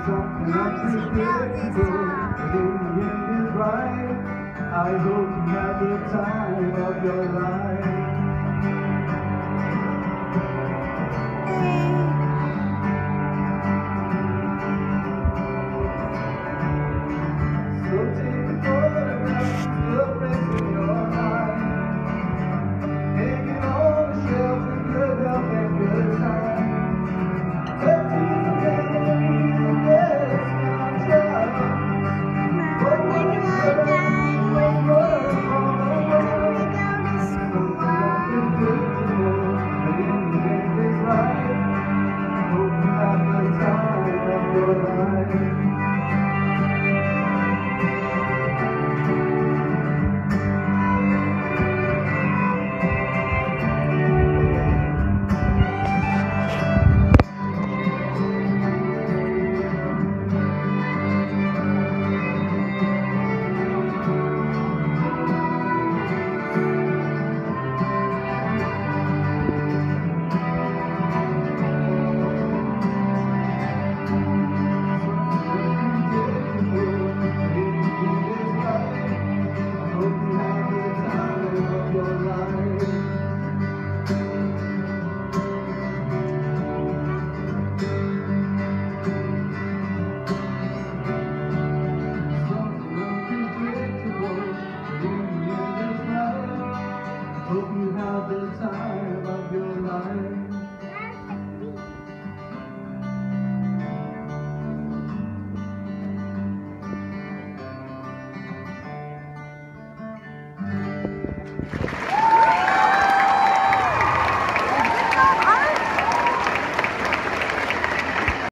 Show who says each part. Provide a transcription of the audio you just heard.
Speaker 1: Something unpredictable, but in the end is right. I hope you have the time of your life. So take a photograph, still fresh in your mind. Hang it on the shelf with good health and good time. Tattoos and memories and yes, and try. But when you're done with work, something unpredictable, but in the end is right. Hope you have the time of your life. Hope you have the time of your life.